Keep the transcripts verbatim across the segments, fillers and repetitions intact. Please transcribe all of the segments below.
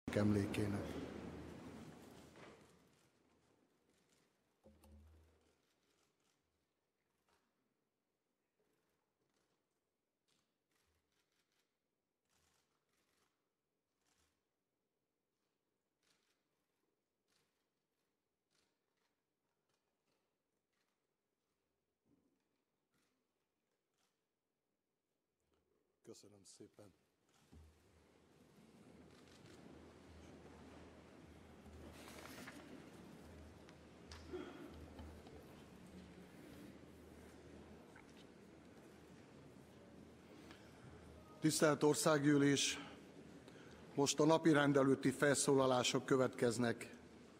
emlékének. Köszönöm szépen. Tisztelt Országgyűlés! Most a napirend előtti felszólalások következnek.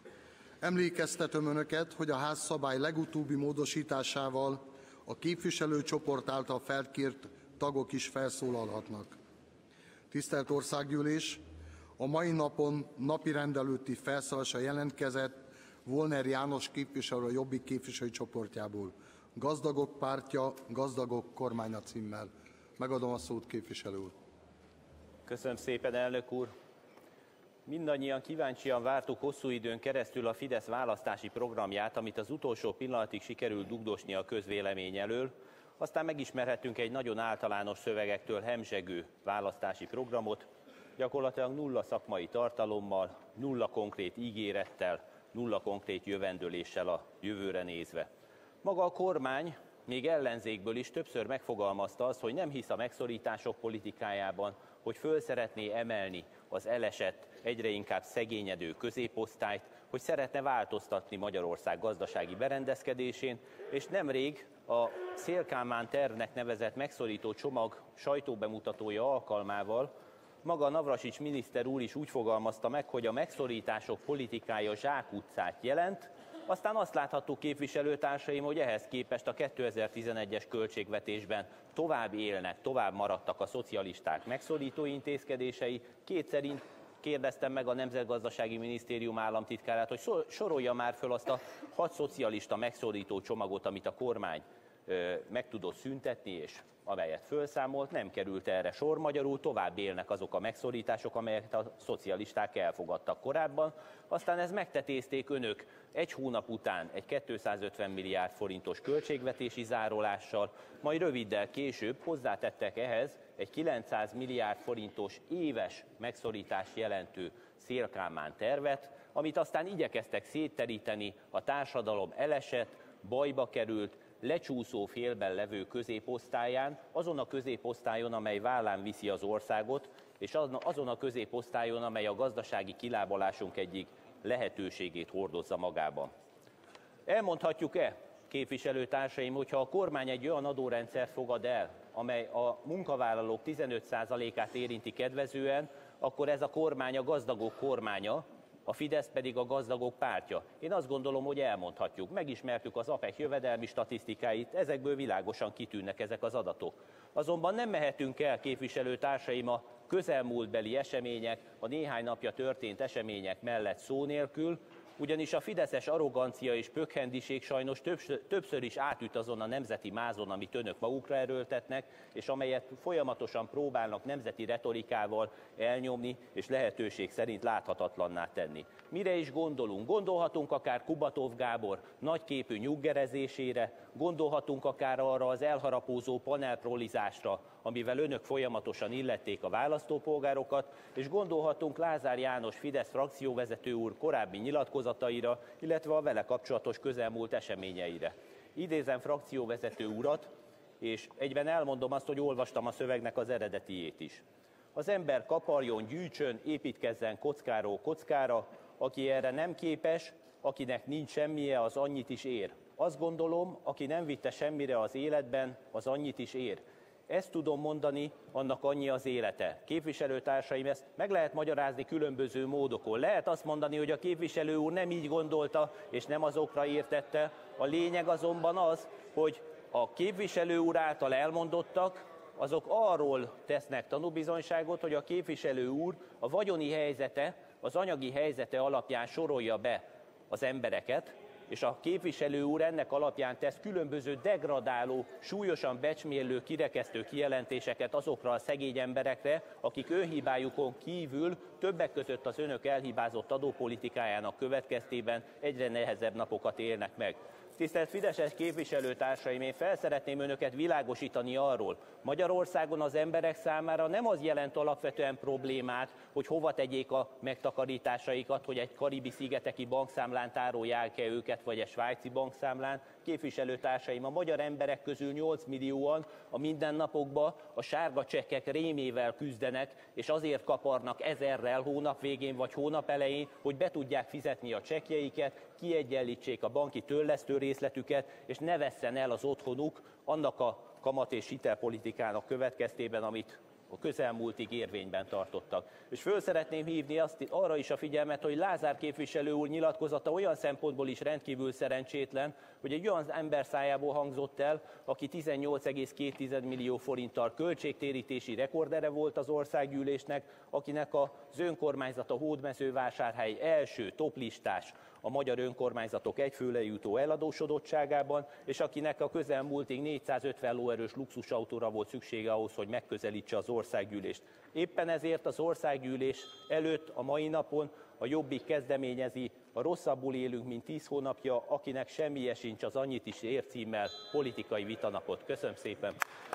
Emlékeztetem Önöket, hogy a házszabály legutóbbi módosításával a képviselőcsoport által felkért tagok is felszólalhatnak. Tisztelt Országgyűlés! A mai napon napirend előtti felszólalásra jelentkezett Volner János képviselő a Jobbik képviselőcsoportjából. Gazdagok pártja, gazdagok kormánya címmel. Megadom a szót, képviselő úr. Köszönöm szépen, elnök úr. Mindannyian kíváncsian vártuk hosszú időn keresztül a Fidesz választási programját, amit az utolsó pillanatig sikerült dugdosni a közvélemény elől. Aztán megismerhettünk egy nagyon általános szövegektől hemzsegő választási programot, gyakorlatilag nulla szakmai tartalommal, nulla konkrét ígérettel, nulla konkrét jövendőléssel a jövőre nézve. Maga a kormány még ellenzékből is többször megfogalmazta azt, hogy nem hisz a megszorítások politikájában, hogy föl szeretné emelni az elesett, egyre inkább szegényedő középosztályt, hogy szeretne változtatni Magyarország gazdasági berendezkedésén, és nemrég a Széll-Kálmán tervnek nevezett megszorító csomag sajtóbemutatója alkalmával maga Navracsics miniszter úr is úgy fogalmazta meg, hogy a megszorítások politikája zsákutcát jelent. Aztán azt láthattuk, képviselőtársaim, hogy ehhez képest a kétezer-tizenegyes költségvetésben tovább élnek, tovább maradtak a szocialisták megszorító intézkedései. Kétszer kérdeztem meg a Nemzetgazdasági Minisztérium államtitkárát, hogy sorolja már föl azt a hat szocialista megszorító csomagot, amit a kormány ö, meg tudott szüntetni, és amelyet felszámolt, nem került erre sor. Magyarul tovább élnek azok a megszorítások, amelyeket a szocialisták elfogadtak korábban. Aztán ez megtetézték önök egy hónap után egy kétszázötven milliárd forintos költségvetési zárolással, majd röviddel később hozzátettek ehhez egy kilencszáz milliárd forintos éves megszorítást jelentő Széll-Kálmán tervet, amit aztán igyekeztek szétteríteni a társadalom elesett, bajba került, lecsúszó félben levő középosztályán, azon a középosztályon, amely vállán viszi az országot, és azon a középosztályon, amely a gazdasági kilábalásunk egyik lehetőségét hordozza magában. Elmondhatjuk-e, képviselőtársaim, hogyha a kormány egy olyan adórendszert fogad el, amely a munkavállalók tizenöt százalékát érinti kedvezően, akkor ez a kormány a gazdagok kormánya, a Fidesz pedig a gazdagok pártja. Én azt gondolom, hogy elmondhatjuk. Megismertük az á pé e ká jövedelmi statisztikáit, ezekből világosan kitűnnek ezek az adatok. Azonban nem mehetünk el, képviselőtársaim, a közelmúltbeli események, a néhány napja történt események mellett szó nélkül, ugyanis a fideszes arrogancia és pökhendiség sajnos többször is átüt azon a nemzeti mázon, amit önök magukra erőltetnek, és amelyet folyamatosan próbálnak nemzeti retorikával elnyomni, és lehetőség szerint láthatatlanná tenni. Mire is gondolunk? Gondolhatunk akár Kubatov Gábor nagyképű nyuggerezésére, gondolhatunk akár arra az elharapózó panelprolizásra, amivel önök folyamatosan illették a választópolgárokat, és gondolhatunk Lázár János Fidesz frakcióvezető úr korábbi nyilatkozataira, illetve a vele kapcsolatos közelmúlt eseményeire. Idézem frakcióvezető urat, és egyben elmondom azt, hogy olvastam a szövegnek az eredetiét is. Az ember kaparjon, gyűjtsön, építkezzen kockáról kockára, aki erre nem képes, akinek nincs semmije, az annyit is ér. Azt gondolom, aki nem vitte semmire az életben, az annyit is ér. Ezt tudom mondani, annak annyi az élete. Képviselőtársaim, ezt meg lehet magyarázni különböző módokon. Lehet azt mondani, hogy a képviselő úr nem így gondolta, és nem azokra értette. A lényeg azonban az, hogy a képviselő úr által elmondottak, azok arról tesznek tanúbizonyságot, hogy a képviselő úr a vagyoni helyzete, az anyagi helyzete alapján sorolja be az embereket, és a képviselő úr ennek alapján tesz különböző degradáló, súlyosan becsmérlő, kirekesztő kijelentéseket azokra a szegény emberekre, akik önhibájukon kívül többek között az önök elhibázott adópolitikájának következtében egyre nehezebb napokat élnek meg. Tisztelt Fideszes képviselőtársaim, én fel szeretném önöket világosítani arról, Magyarországon az emberek számára nem az jelent alapvetően problémát, hogy hova tegyék a megtakarításaikat, hogy egy karibi-szigeteki bankszámlán tárolják-e őket, vagy egy svájci bankszámlán. Képviselőtársaim, a magyar emberek közül nyolc millióan a mindennapokban a sárga csekkek rémével küzdenek, és azért kaparnak ezerrel hónap végén vagy hónap elején, hogy be tudják fizetni a csekkjeiket, kiegyenlítsék a banki törlesztő részletüket, és ne vesszen el az otthonuk annak a kamat- és hitelpolitikának következtében, amit a közelmúltig érvényben tartottak. És föl szeretném hívni azt, arra is a figyelmet, hogy Lázár képviselő úr nyilatkozata olyan szempontból is rendkívül szerencsétlen, hogy egy olyan ember szájából hangzott el, aki tizennyolc egész két millió forinttal költségtérítési rekordere volt az országgyűlésnek, akinek az önkormányzata Hódmezővásárhely első toplistás a magyar önkormányzatok egyfőre jutó eladósodottságában, és akinek a közelmúltig négyszázötven lóerős luxusautóra volt szüksége ahhoz, hogy megközelítse az országgyűlést. Éppen ezért az országgyűlés előtt a mai napon a Jobbik kezdeményezi a Rosszabbul élünk, mint tíz hónapja, akinek semmije sincs, az annyit is ér címmel politikai vitanapot. Köszönöm szépen!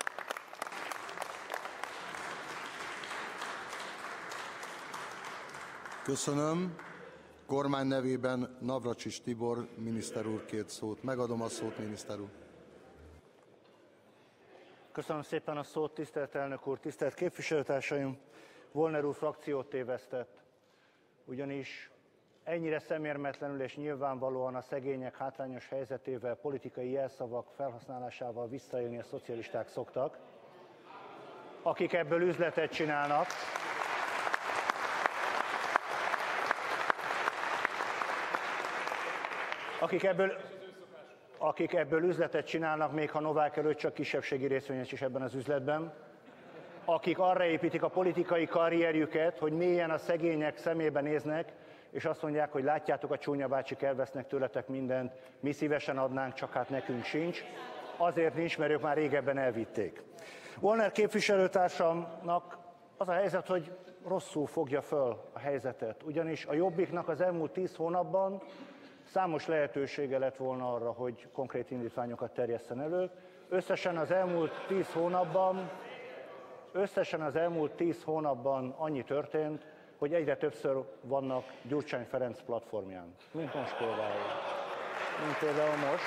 Köszönöm. Kormány nevében Navracsics Tibor miniszter úr kért szót. Megadom a szót, miniszter úr. Köszönöm szépen a szót, tisztelt elnök úr, tisztelt képviselőtársaim! Volner úr frakciót tévesztett, ugyanis ennyire szemérmetlenül és nyilvánvalóan a szegények hátrányos helyzetével, politikai jelszavak felhasználásával visszaélni a szocialisták szoktak, akik ebből üzletet csinálnak. Akik ebből, akik ebből üzletet csinálnak, még ha Novák előtt csak kisebbségi részvényes is ebben az üzletben, akik arra építik a politikai karrierjüket, hogy mélyen a szegények szemébe néznek, és azt mondják, hogy látjátok, a csúnya bácsik elvesznek tőletek mindent, mi szívesen adnánk, csak hát nekünk sincs. Azért nincs, mert ők már régebben elvitték. Volner képviselőtársamnak az a helyzet, hogy rosszul fogja föl a helyzetet, ugyanis a Jobbiknak az elmúlt tíz hónapban számos lehetősége lett volna arra, hogy konkrét indítványokat terjesszen elő. Összesen az elmúlt tíz hónapban, összesen az elmúlt tíz hónapban annyi történt, hogy egyre többször vannak Gyurcsány Ferenc platformján. Mint most például. Mint például most.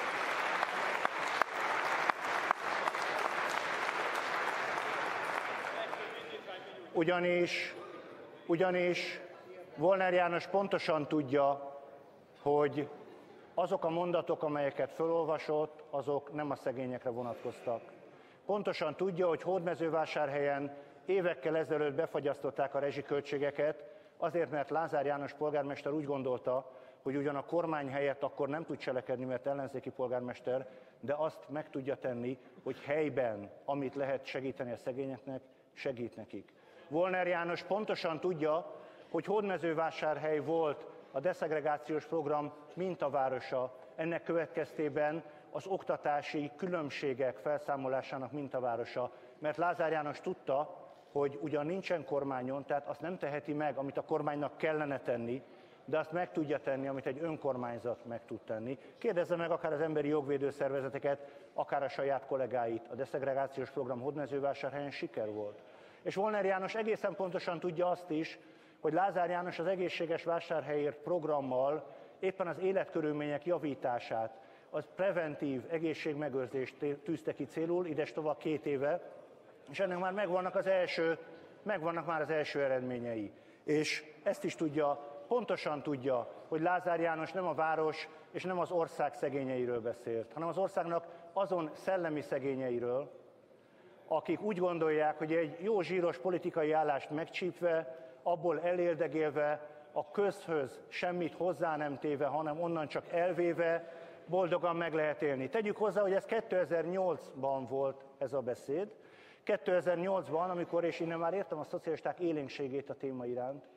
Ugyanis, ugyanis Volner János pontosan tudja, hogy azok a mondatok, amelyeket felolvasott, azok nem a szegényekre vonatkoztak. Pontosan tudja, hogy Hódmezővásárhelyen évekkel ezelőtt befagyasztották a rezsiköltségeket, azért, mert Lázár János polgármester úgy gondolta, hogy ugyan a kormány helyett akkor nem tud cselekedni, mert ellenzéki polgármester, de azt meg tudja tenni, hogy helyben, amit lehet segíteni a szegényeknek, segít nekik. Volner János pontosan tudja, hogy Hódmezővásárhely volt a deszegregációs program mintavárosa, ennek következtében az oktatási különbségek felszámolásának mintavárosa, mert Lázár János tudta, hogy ugyan nincsen kormányon, tehát azt nem teheti meg, amit a kormánynak kellene tenni, de azt meg tudja tenni, amit egy önkormányzat meg tud tenni. Kérdezze meg akár az emberi jogvédő szervezeteket, akár a saját kollégáit. A deszegregációs program Hódmezővásárhelyen siker volt. És Volner János egészen pontosan tudja azt is, hogy Lázár János az Egészséges Vásárhelyért programmal éppen az életkörülmények javítását, az preventív egészségmegőrzést tűzte ki célul, ides tovább két éve, és ennek már megvannak az első, megvannak már az első eredményei. És ezt is tudja, pontosan tudja, hogy Lázár János nem a város és nem az ország szegényeiről beszélt, hanem az országnak azon szellemi szegényeiről, akik úgy gondolják, hogy egy jó zsíros politikai állást megcsípve, abból elérdegélve, a közhöz semmit hozzá nem téve, hanem onnan csak elvéve, boldogan meg lehet élni. Tegyük hozzá, hogy ez kétezer-nyolcban volt ez a beszéd. kétezer-nyolcban, amikor, és innen már értem a szocialisták élénkségét a téma iránt,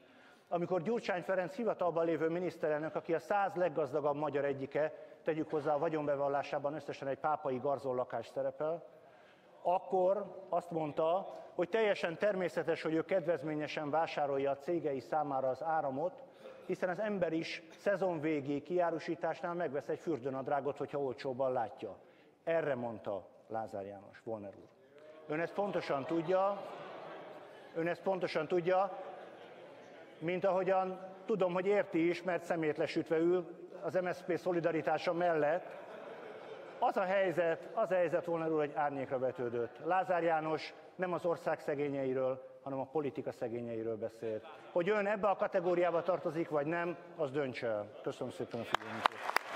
amikor Gyurcsány Ferenc hivatalban lévő miniszterelnök, aki a száz leggazdagabb magyar egyike, tegyük hozzá a vagyonbevallásában összesen egy pápai garzonlakás szerepel, akkor azt mondta, hogy teljesen természetes, hogy ő kedvezményesen vásárolja a cégei számára az áramot, hiszen az ember is szezonvégi kiárusításnál megvesz egy fürdőnadrágot, hogyha olcsóbban látja. Erre mondta Lázár János, Volner úr. Ön ezt pontosan tudja, ön ezt pontosan tudja, mint ahogyan tudom, hogy érti is, mert szemét lesütve ül az em es zé pé szolidaritása mellett. Az a helyzet, az a helyzet Volner úr, hogy árnyékra vetődött. Lázár János nem az ország szegényeiről, hanem a politika szegényeiről beszélt. Hogy ön ebbe a kategóriába tartozik, vagy nem, az döntse el. Köszönöm szépen a figyelmüket.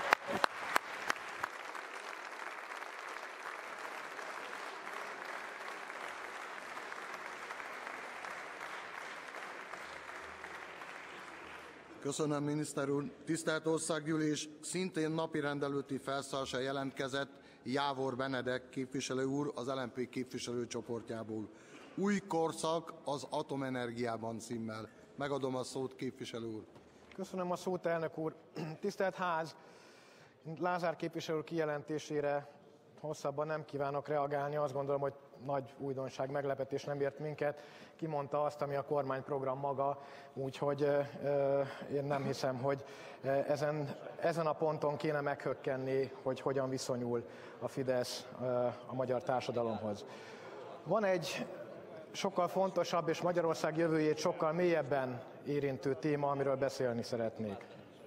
Köszönöm, miniszter úr. Tisztelt Országgyűlés, szintén napirend előtti felszólalásra jelentkezett Jávor Benedek képviselő úr az el em pé képviselőcsoportjából. Új korszak az atomenergiában címmel. Megadom a szót, képviselő úr. Köszönöm a szót, elnök úr. Tisztelt Ház, Lázár képviselő úr kijelentésére hosszabban nem kívánok reagálni. Azt gondolom, hogy nagy újdonság, meglepetés nem ért minket. Kimondta azt, ami a kormányprogram maga, úgyhogy én nem hiszem, hogy ezen, ezen a ponton kéne meghökkenni, hogy hogyan viszonyul a Fidesz a magyar társadalomhoz. Van egy sokkal fontosabb és Magyarország jövőjét sokkal mélyebben érintő téma, amiről beszélni szeretnék.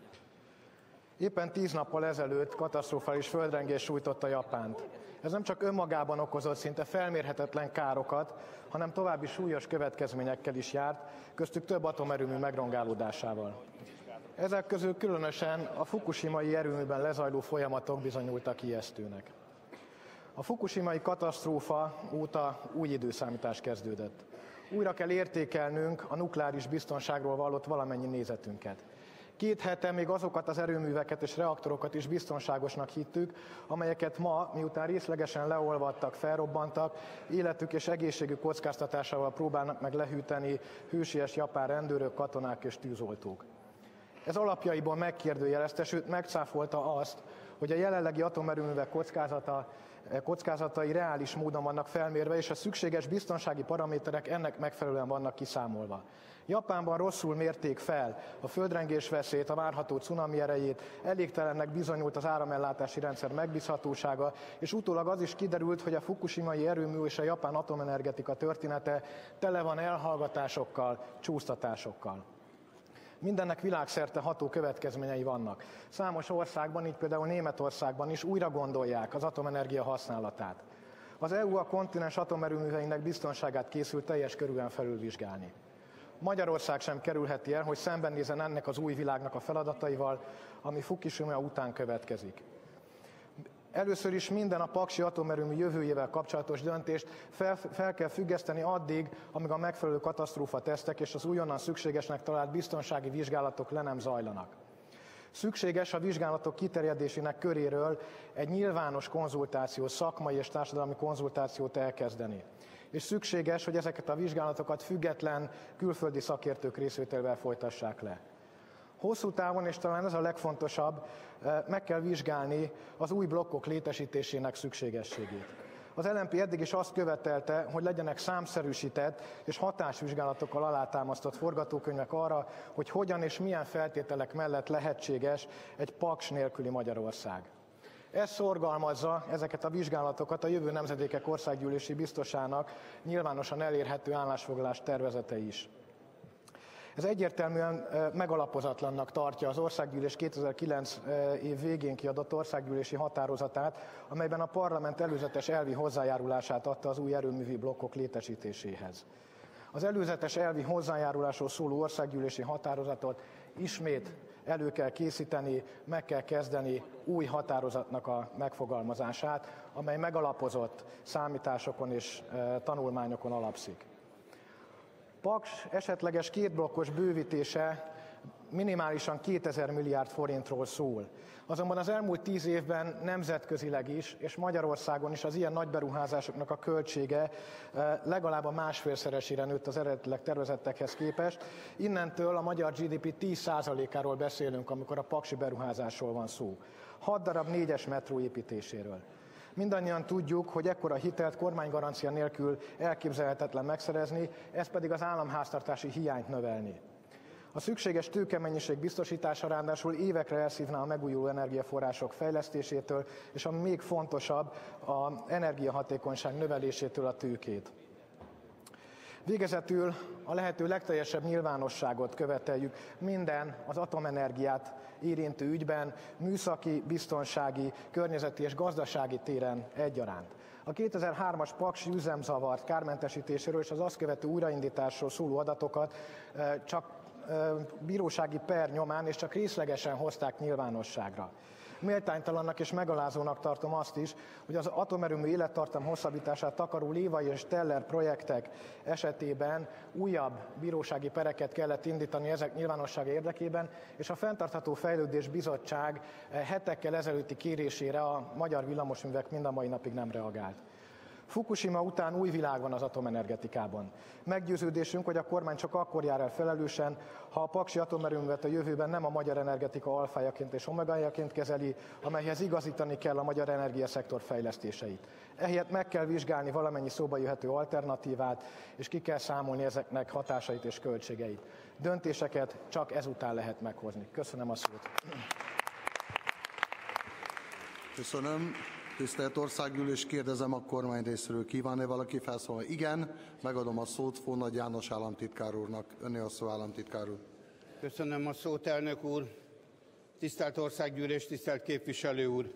Éppen tíz nappal ezelőtt katasztrofális földrengés sújtotta Japánt. Ez nem csak önmagában okozott szinte felmérhetetlen károkat, hanem további súlyos következményekkel is járt, köztük több atomerőmű megrongálódásával. Ezek közül különösen a fukushimai erőműben lezajló folyamatok bizonyultak ijesztőnek. A fukushimai katasztrófa óta új időszámítás kezdődött. Újra kell értékelnünk a nukleáris biztonságról vallott valamennyi nézetünket. Két hete még azokat az erőműveket és reaktorokat is biztonságosnak hittük, amelyeket ma, miután részlegesen leolvadtak, felrobbantak, életük és egészségük kockáztatásával próbálnak meg lehűteni hősies japán rendőrök, katonák és tűzoltók. Ez alapjaiból megkérdőjelezte, sőt megcáfolta azt, hogy a jelenlegi atomerőművek kockázata, kockázatai reális módon vannak felmérve, és a szükséges biztonsági paraméterek ennek megfelelően vannak kiszámolva. Japánban rosszul mérték fel a földrengés veszélyt, a várható cunami erejét, elégtelennek bizonyult az áramellátási rendszer megbízhatósága, és utólag az is kiderült, hogy a fukushimai erőmű és a japán atomenergetika története tele van elhallgatásokkal, csúsztatásokkal. Mindennek világszerte ható következményei vannak. Számos országban, így például Németországban is újra gondolják az atomenergia használatát. Az é u a kontinens atomerőműveinek biztonságát készül teljes körűen felülvizsgálni. Magyarország sem kerülheti el, hogy szembenézzen ennek az új világnak a feladataival, ami Fukushima után következik. Először is minden a paksi atomerőmű jövőjével kapcsolatos döntést fel, fel kell függeszteni addig, amíg a megfelelő katasztrófa tesztek és az újonnan szükségesnek talált biztonsági vizsgálatok le nem zajlanak. Szükséges a vizsgálatok kiterjedésének köréről egy nyilvános konzultáció, szakmai és társadalmi konzultációt elkezdeni. És szükséges, hogy ezeket a vizsgálatokat független külföldi szakértők részvételével folytassák le. Hosszú távon, és talán ez a legfontosabb, meg kell vizsgálni az új blokkok létesítésének szükségességét. Az el em pé eddig is azt követelte, hogy legyenek számszerűsített és hatásvizsgálatokkal alátámasztott forgatókönyvek arra, hogy hogyan és milyen feltételek mellett lehetséges egy paks nélküli Magyarország. Ez szorgalmazza ezeket a vizsgálatokat a jövő nemzedékek országgyűlési biztosának nyilvánosan elérhető állásfoglalás tervezete is. Ez egyértelműen megalapozatlannak tartja az Országgyűlés kétezer-kilenc év végén kiadott országgyűlési határozatát, amelyben a parlament előzetes elvi hozzájárulását adta az új erőművi blokkok létesítéséhez. Az előzetes elvi hozzájárulásról szóló országgyűlési határozatot ismét elő kell készíteni, meg kell kezdeni új határozatnak a megfogalmazását, amely megalapozott számításokon és tanulmányokon alapszik. Paks esetleges kétblokkos bővítése minimálisan kétezer milliárd forintról szól. Azonban az elmúlt tíz évben nemzetközileg is, és Magyarországon is az ilyen nagy beruházásoknak a költsége legalább a másfélszeresére nőtt az eredetileg tervezettekhez képest. Innentől a magyar gé dé pé tíz százalékáról beszélünk, amikor a paksi beruházásról van szó. Hat darab négyes metró építéséről. Mindannyian tudjuk, hogy ekkora hitelt kormánygarancia nélkül elképzelhetetlen megszerezni, ez pedig az államháztartási hiányt növelni. A szükséges tőkemennyiség biztosítása ráadásul évekre elszívná a megújuló energiaforrások fejlesztésétől, és ami még fontosabb, az energiahatékonyság növelésétől a tőkét. Végezetül a lehető legteljesebb nyilvánosságot követeljük minden az atomenergiát érintő ügyben, műszaki, biztonsági, környezeti és gazdasági téren egyaránt. A kétezer-hármas paksi üzemzavart kármentesítéséről és az azt követő újraindításról szóló adatokat csak bírósági per nyomán és csak részlegesen hozták nyilvánosságra. Méltánytalannak és megalázónak tartom azt is, hogy az atomerőmű élettartam hosszabbítását takaró Lévai és Teller projektek esetében újabb bírósági pereket kellett indítani ezek nyilvánossága érdekében, és a Fenntartható Fejlődés Bizottság hetekkel ezelőtti kérésére a magyar villamosművek mind a mai napig nem reagált. Fukushima után új világ van az atomenergetikában. Meggyőződésünk, hogy a kormány csak akkor jár el felelősen, ha a paksi atomerőművet a jövőben nem a magyar energetika alfájaként és omegájaként kezeli, amelyhez igazítani kell a magyar energiaszektor fejlesztéseit. Ehelyett meg kell vizsgálni valamennyi szóba jöhető alternatívát, és ki kell számolni ezeknek hatásait és költségeit. Döntéseket csak ezután lehet meghozni. Köszönöm a szót. Köszönöm. Tisztelt Országgyűlés, kérdezem a kormány részéről, kíván-e valaki felszólalni? Igen, megadom a szót Fónagy János államtitkár úrnak. Önné a szó, államtitkár úr. Köszönöm a szót, elnök úr. Tisztelt Országgyűlés, tisztelt képviselő úr.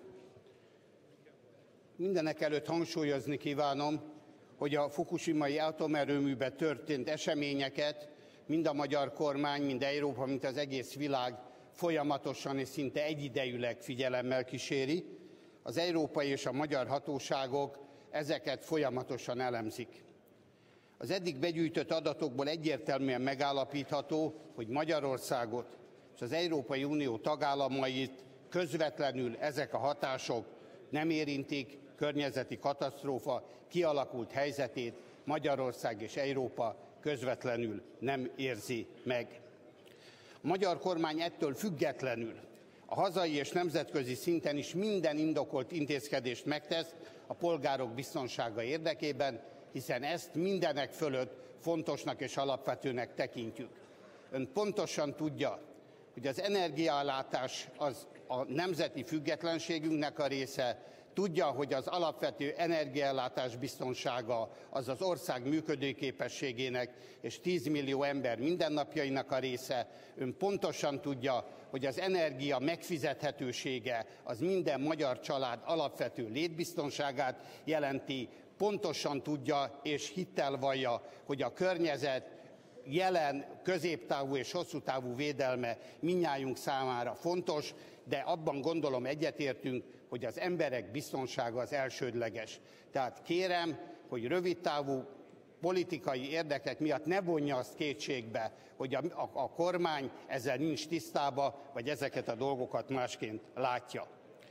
Mindenekelőtt hangsúlyozni kívánom, hogy a fukushimai atomerőműben történt eseményeket mind a magyar kormány, mind Európa, mind az egész világ folyamatosan és szinte egyidejűleg figyelemmel kíséri. Az európai és a magyar hatóságok ezeket folyamatosan elemzik. Az eddig begyűjtött adatokból egyértelműen megállapítható, hogy Magyarországot és az Európai Unió tagállamait közvetlenül ezek a hatások nem érintik, környezeti katasztrófa kialakult helyzetét Magyarország és Európa közvetlenül nem érzi meg. A magyar kormány ettől függetlenül a hazai és nemzetközi szinten is minden indokolt intézkedést megtesz a polgárok biztonsága érdekében, hiszen ezt mindenek fölött fontosnak és alapvetőnek tekintjük. Ön pontosan tudja, hogy az energiaellátás az a nemzeti függetlenségünknek a része, tudja, hogy az alapvető energiaellátás biztonsága az az ország működőképességének és tíz millió ember mindennapjainak a része. Ön pontosan tudja, hogy az energia megfizethetősége az minden magyar család alapvető létbiztonságát jelenti, pontosan tudja és hittel vallja, hogy a környezet jelen, középtávú és hosszú távú védelme mindnyájunk számára fontos, de abban gondolom egyetértünk, hogy az emberek biztonsága az elsődleges. Tehát kérem, hogy rövidtávú politikai érdekek miatt ne vonja azt kétségbe, hogy a, a, a kormány ezzel nincs tisztában, vagy ezeket a dolgokat másként látja.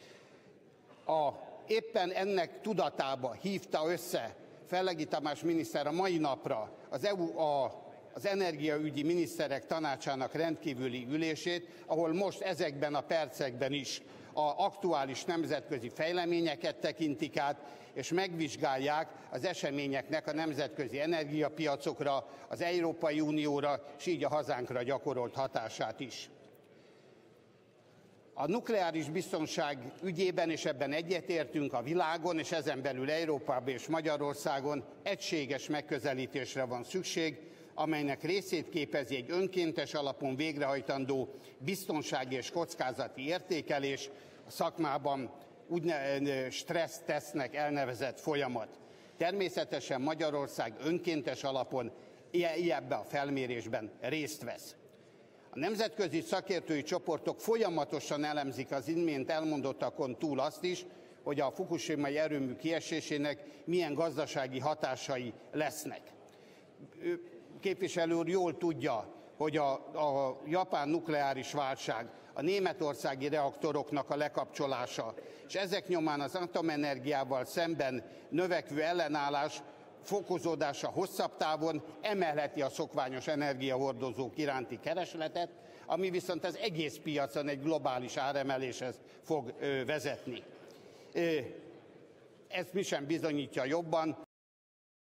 A, éppen ennek tudatába hívta össze Fellegi Tamás miniszter a mai napra az é u a az energiaügyi miniszterek tanácsának rendkívüli ülését, ahol most ezekben a percekben is az aktuális nemzetközi fejleményeket tekintik át, és megvizsgálják az eseményeknek a nemzetközi energiapiacokra, az Európai Unióra, és így a hazánkra gyakorolt hatását is. A nukleáris biztonság ügyében, és ebben egyetértünk, a világon, és ezen belül Európában és Magyarországon egységes megközelítésre van szükség, amelynek részét képezi egy önkéntes alapon végrehajtandó biztonsági és kockázati értékelés, a szakmában úgynevezett stressztesztnek elnevezett folyamat. Természetesen Magyarország önkéntes alapon ebben a felmérésben részt vesz. A nemzetközi szakértői csoportok folyamatosan elemzik az imént elmondottakon túl azt is, hogy a fukushimai erőmű kiesésének milyen gazdasági hatásai lesznek. Képviselő úr jól tudja, hogy a, a japán nukleáris válság, a németországi reaktoroknak a lekapcsolása, és ezek nyomán az atomenergiával szemben növekvő ellenállás fokozódása hosszabb távon emelheti a szokványos energiahordozók iránti keresletet, ami viszont az egész piacon egy globális áremeléshez fog vezetni. Ezt mi sem bizonyítja jobban,